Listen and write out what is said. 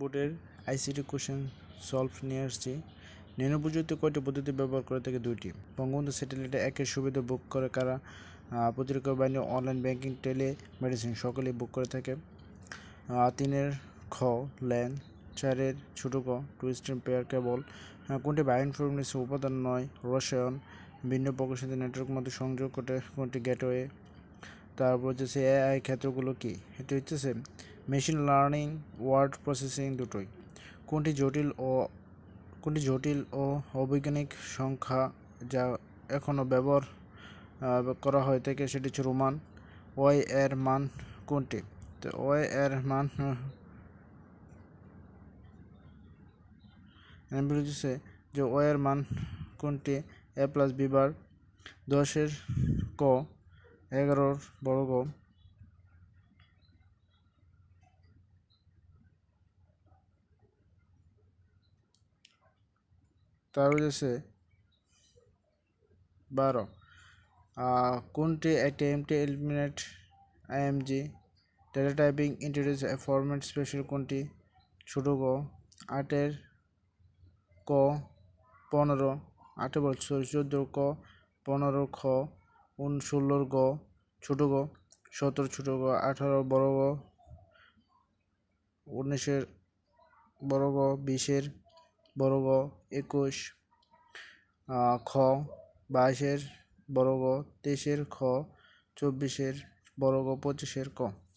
বোর্ডের ICT question solve নিয়ে আসছি। নিম্ন প্রযুক্তি কয়টি পদ্ধতি ব্যবহার করে থাকে? 2টি। বঙ্গবন্ধু স্যাটেলাইটে একের সুবিধা বুক করে কারা? প্রতিরক্ষা বাহিনী, অনলাইন ব্যাংকিং, টেলি মেডিসিন সকলেই বুক করে থাকে। 3-এর খ ল্যান, 4-এর ছোট ক টু স্ট্রিম পেয়ার কেবল। কোনটি বায়োইনফরমেশন উপাদান নয়? রসায়ন। ভিন্ন প্রকাশিত নেটওয়ার্ক মধ্যে সংযোগ করে কোনটি গেটওয়ে? তারপর হচ্ছে এআই ক্ষেত্রগুলো কি? এটি হচ্ছে মেশিন লার্নিং, ওয়ার্ড প্রসেসিং দুটোই। কোনটি জটিল ও অবৈজ্ঞানিক সংখ্যা যা এখনও ব্যবহার করা হয়ে থাকে? সেটি হচ্ছে রোমান। ওয়াই এর মান কোনটি? তো ওয়াই এর মান বলেছে যে ওয়াই এর মান কোনটি? a+b^. 10-এর ক 11 বর্গ। তারপর হচ্ছে 12 কোনটি একটি empty eliminate IMG data typing introduce a format special? কোনটি? ছোট গ। 8-এর ক 15, 8 বছর 14 ক 15 খ 16 গ ছোট গ, 17 ছোট গ, 18 বড় গ, 19-এর বড় গ, 20-এর বড় গ, 21 খ, 22-এর বড় গ, 23-এর খ, 24-এর বড় গ, 25-এর ক।